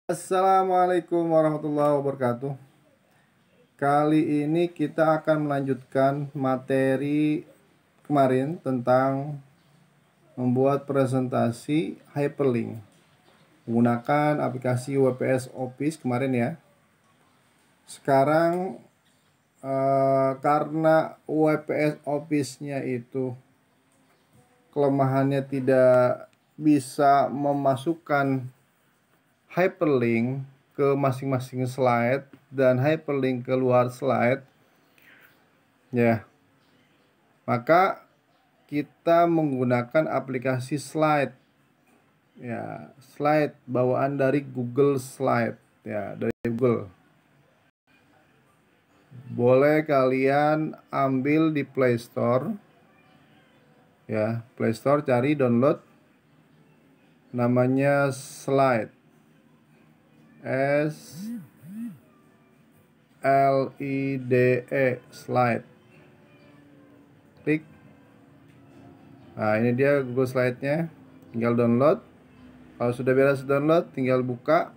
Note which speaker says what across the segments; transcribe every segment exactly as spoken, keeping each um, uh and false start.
Speaker 1: Assalamualaikum warahmatullahi wabarakatuh. Kali ini kita akan melanjutkan materi kemarin tentang membuat presentasi hyperlink menggunakan aplikasi W P S Office kemarin ya. Sekarang eh, karena W P S Office-nya itu kelemahannya tidak bisa memasukkan hyperlink ke masing-masing slide dan hyperlink ke luar slide ya, maka kita menggunakan aplikasi slide ya, slide bawaan dari Google Slide ya, dari Google. Boleh kalian ambil di Play Store ya, Play Store, cari download namanya Slide, S L I D E, Slide. Klik. Nah, ini dia Google Slide-nya. Tinggal download. Kalau sudah beres download, tinggal buka.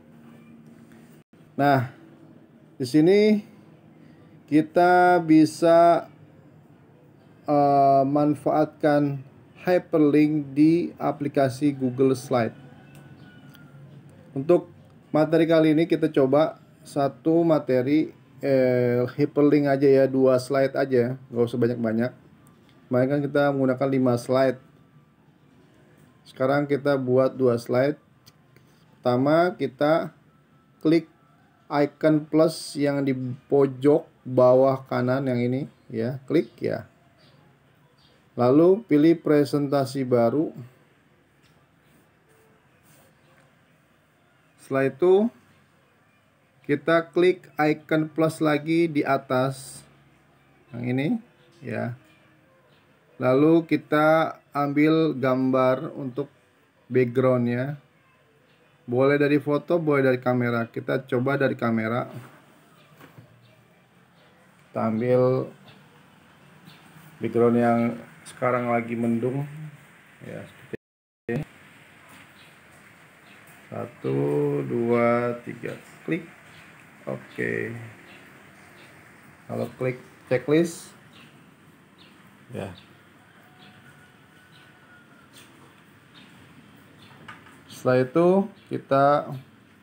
Speaker 1: Nah, di sini kita bisa uh, manfaatkan hyperlink di aplikasi Google Slide. Untuk materi kali ini kita coba satu materi eh, hyperlink aja ya, dua slide aja, nggak usah banyak-banyak. Kemarin kan kita menggunakan lima slide. Sekarang kita buat dua slide. Pertama, kita klik icon plus yang di pojok bawah kanan yang ini ya, klik ya. Lalu pilih presentasi baru. Setelah itu kita klik icon plus lagi di atas yang ini ya. Lalu kita ambil gambar untuk backgroundnya. Boleh dari foto, boleh dari kamera. Kita coba dari kamera. Kita ambil background yang sekarang lagi mendung ya, seperti ini. Satu, dua, tiga, klik. Oke. Kalau klik checklist ya. Setelah itu kita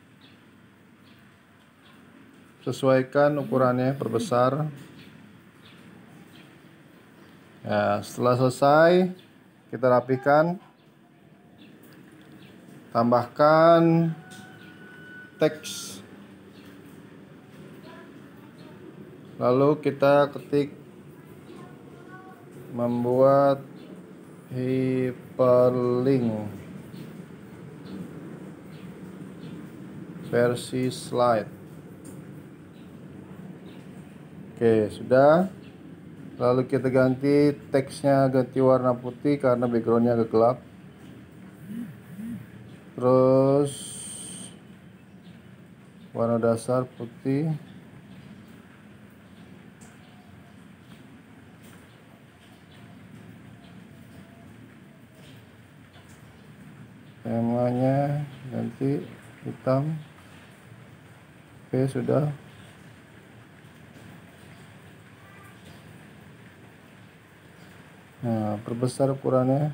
Speaker 1: sesuaikan ukurannya, perbesar ya. Setelah selesai kita rapikan, tambahkan teks, lalu kita ketik membuat hyperlink versi slide. Oke, sudah. Lalu kita ganti teksnya, ganti warna putih karena backgroundnya agak gelap. Terus warna dasar putih. Temanya ganti hitam. Oke, sudah. Nah, perbesar ukurannya,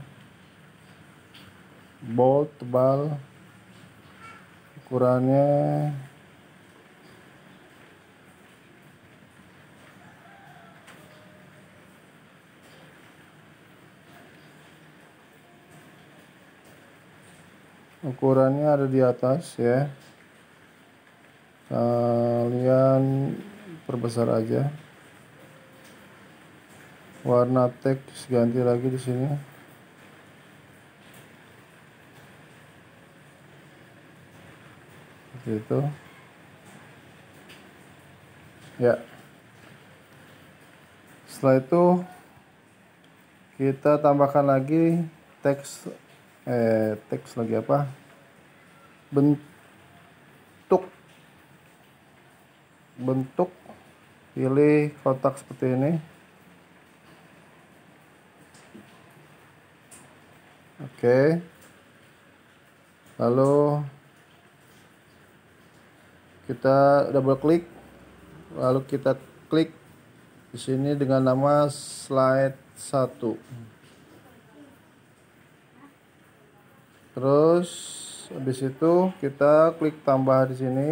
Speaker 1: bold, tebal, ukurannya ukurannya ada di atas ya. Kalian perbesar aja. Warna teks ganti lagi di sini. Seperti itu. Ya. Setelah itu kita tambahkan lagi teks eh teks lagi apa? Bentuk bentuk pilih kotak seperti ini. Oke. Lalu kita double klik, lalu kita klik di sini dengan nama slide satu. Terus habis itu kita klik tambah di sini.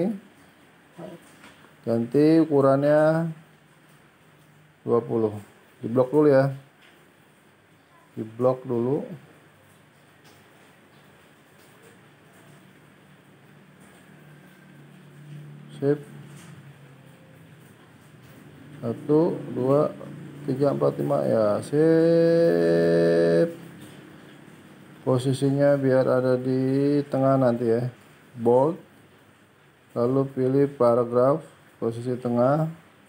Speaker 1: Ganti ukurannya dua puluh. Diblok dulu ya. Diblok dulu. Sip. Satu, dua, tiga, empat, lima ya. Sip. Posisinya biar ada di tengah nanti ya. Bold. Lalu pilih paragraf, posisi tengah.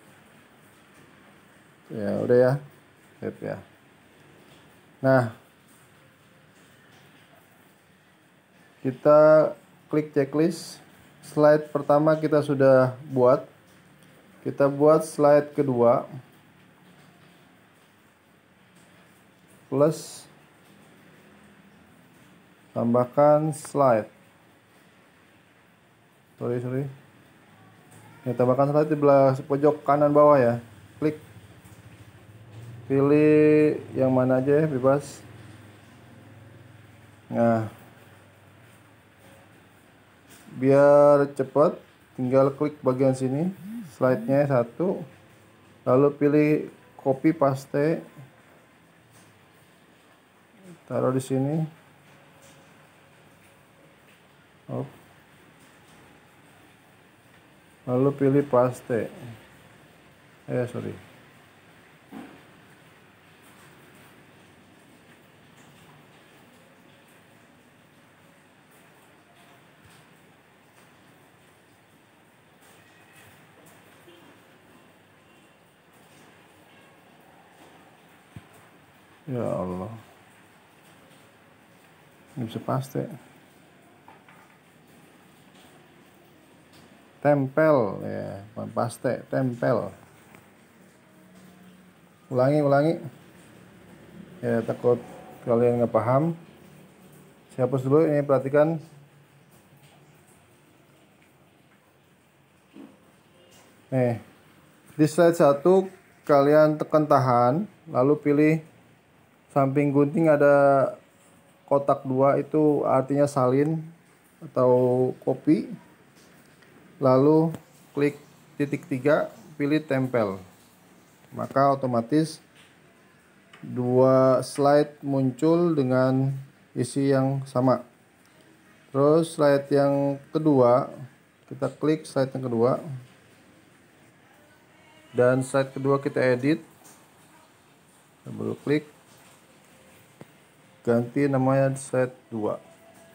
Speaker 1: Ya, udah ya. Sip ya. Nah, kita klik checklist. Slide pertama kita sudah buat. Kita buat slide kedua. Plus tambahkan slide. Sorry, sorry. Ini tambahkan slide di belah pojok kanan bawah ya. Klik. Pilih yang mana aja ya, bebas. Nah, biar cepat, tinggal klik bagian sini, slide-nya satu, lalu pilih copy paste, taruh di sini. Oh. Lalu pilih paste. Eh sorry. Ya Allah, ini bisa paste. Tempel ya, bukan paste, tempel. Ulangi, ulangi. Ya, takut kalian nggak paham. Saya hapus dulu, ini perhatikan. Nih, di slide satu kalian tekan tahan, lalu pilih samping gunting ada kotak dua, itu artinya salin atau copy. Lalu klik titik tiga, pilih tempel. Maka otomatis dua slide muncul dengan isi yang sama. Terus slide yang kedua, kita klik slide yang kedua. Dan slide kedua kita edit. Double klik. Ganti namanya slide dua.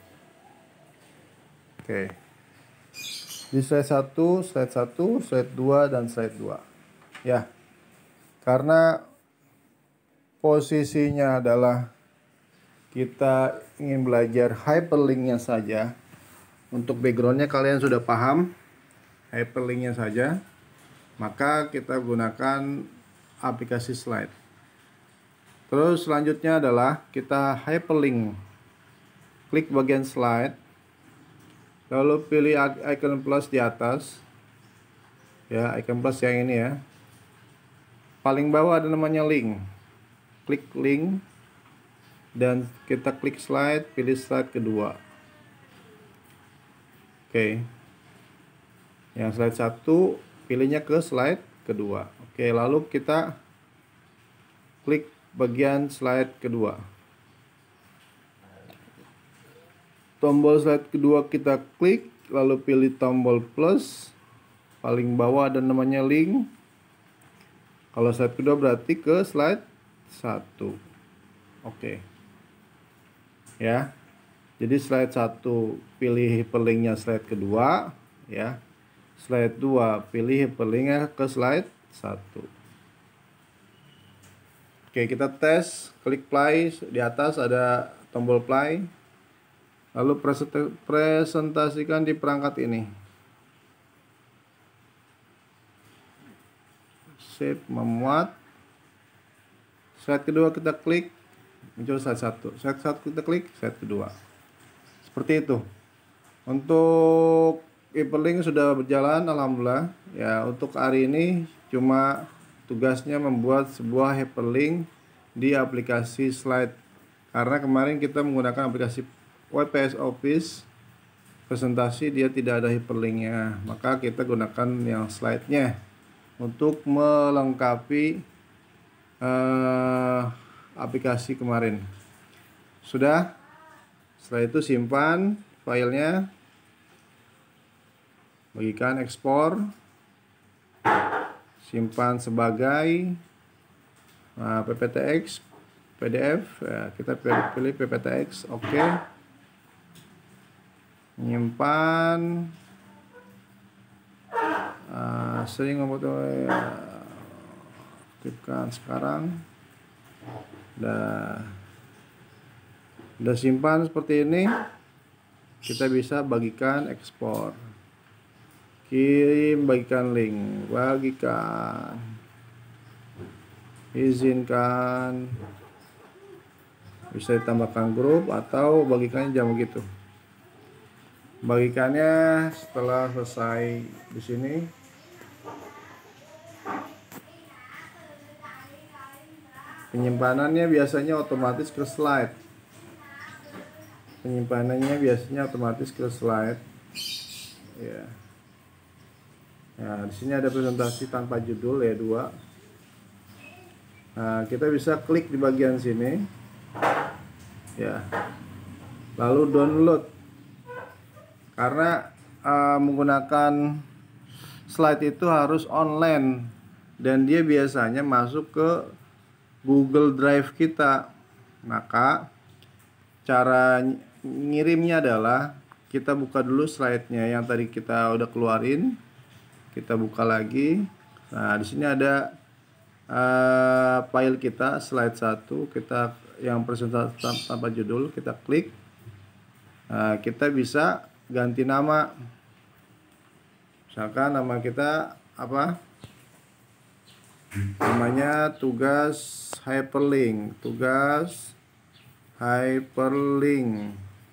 Speaker 1: Oke. Di slide satu, slide satu, slide dua, dan slide dua. Ya. Karena posisinya adalah kita ingin belajar hyperlinknya saja. Untuk backgroundnya kalian sudah paham, hyperlinknya saja. Maka kita gunakan aplikasi slide. Terus selanjutnya adalah kita hyperlink. Klik bagian slide. Lalu pilih icon plus di atas. Ya, icon plus yang ini ya. Paling bawah ada namanya link. Klik link. Dan kita klik slide, pilih slide kedua. Oke. Yang slide satu, pilihnya ke slide kedua. Oke, lalu kita klik bagian slide kedua. Tombol slide kedua kita klik, lalu pilih tombol plus. Paling bawah ada namanya link. Kalau slide kedua berarti ke slide satu. Oke. Ya. Jadi slide satu pilih hyperlinknya slide kedua, ya. Slide dua pilih hyperlinknya ke slide satu. Oke, kita tes, klik play, di atas ada tombol play. Lalu presentasikan di perangkat ini. Save, memuat. Slide kedua kita klik, muncul slide satu. Slide satu kita klik, slide kedua. Seperti itu. Untuk hyperlink sudah berjalan, alhamdulillah. Ya, untuk hari ini cuma tugasnya membuat sebuah hyperlink di aplikasi Slide. Karena kemarin kita menggunakan aplikasi W P S Office presentasi, dia tidak ada hyperlinknya, maka kita gunakan yang slide-nya untuk melengkapi uh, aplikasi kemarin. Sudah, setelah itu simpan filenya, bagikan ekspor, simpan sebagai uh, P P T X, P D F, ya, kita pilih P P T X, oke. Okay. Menyimpan, uh, sering membuat uh, aktifkan sekarang. Udah, udah simpan seperti ini. Kita bisa bagikan ekspor, kirim, bagikan link, bagikan, izinkan, bisa ditambahkan grup atau bagikannya jam begitu. Bagikannya setelah selesai di sini. Penyimpanannya biasanya otomatis ke slide. Penyimpanannya biasanya otomatis ke slide. Ya. Nah, di sini ada presentasi tanpa judul ya dua. Nah, kita bisa klik di bagian sini. Ya. Lalu download. Karena uh, menggunakan slide itu harus online dan dia biasanya masuk ke Google Drive kita. Maka cara ngirimnya adalah kita buka dulu slide-nya yang tadi kita udah keluarin. Kita buka lagi. Nah, di sini ada uh, file kita slide satu, kita yang presentasi tanpa judul, kita klik. Nah, kita bisa ganti nama, misalkan nama kita apa, namanya tugas hyperlink, tugas hyperlink,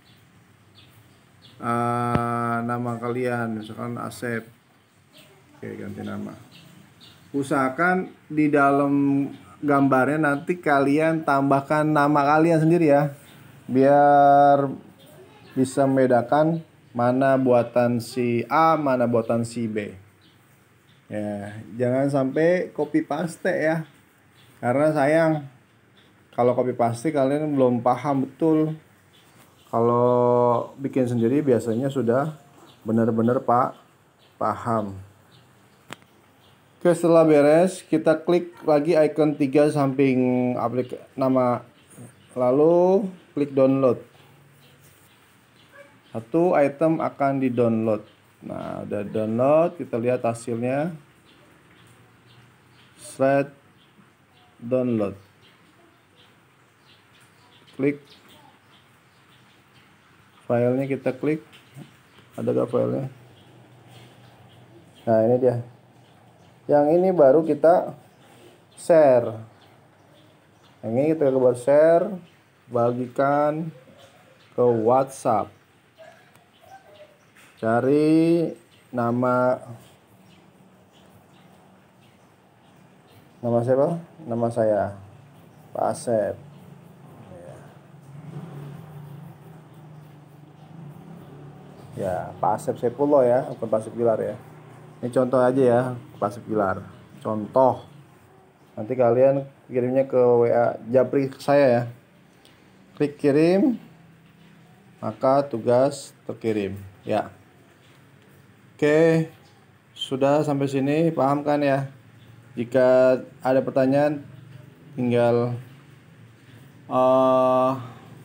Speaker 1: uh, nama kalian misalkan Asep. Oke, ganti nama. Usahakan di dalam gambarnya nanti kalian tambahkan nama kalian sendiri ya, biar bisa membedakan mana buatan si A, mana buatan si B. Ya, jangan sampai copy paste ya. Karena sayang kalau copy paste kalian belum paham betul. Kalau bikin sendiri biasanya sudah benar-benar Pak paham. Oke, setelah beres, kita klik lagi icon tiga samping aplikasi nama, lalu klik download. Satu item akan di-download. Nah, udah download, kita lihat hasilnya. Slide download. Klik. Filenya kita klik. Ada gak filenya? Nah, ini dia. Yang ini baru kita share. Yang ini kita baru share, bagikan ke WhatsApp. Cari nama nama siapa? Nama saya Pak Asep. Ya, Pak Asep Sepuluh ya, bukan Pak Asep Bilar ya. Ini contoh aja ya, Pak Asep Bilar. Contoh. Nanti kalian kirimnya ke W A Japri saya ya. Klik kirim, maka tugas terkirim. Ya. Oke, sudah sampai sini, paham kan ya? Jika ada pertanyaan, tinggal uh,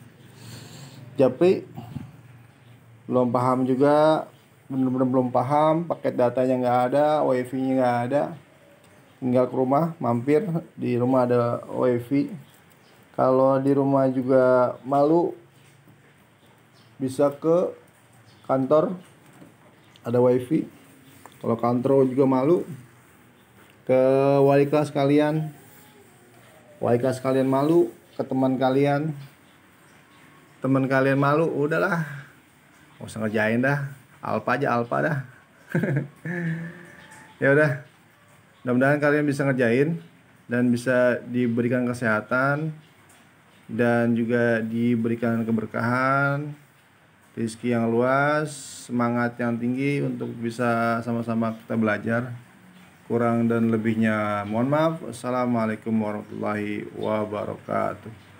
Speaker 1: Japri belum paham juga, benar-benar belum paham, paket datanya nggak ada, wifi-nya nggak ada, tinggal ke rumah, mampir di rumah ada wifi. Kalau di rumah juga malu, bisa ke kantor, ada wifi. Kalau kantor juga malu, ke wali kelas kalian, wali kelas kalian malu, ke teman kalian, teman kalian malu, udahlah, nggak usah ngerjain dah. Alfa aja alfa dah. Ya udah, mudah-mudahan kalian bisa ngerjain dan bisa diberikan kesehatan dan juga diberikan keberkahan, rezeki yang luas, semangat yang tinggi untuk bisa sama-sama kita belajar. Kurang dan lebihnya mohon maaf. Assalamualaikum warahmatullahi wabarakatuh.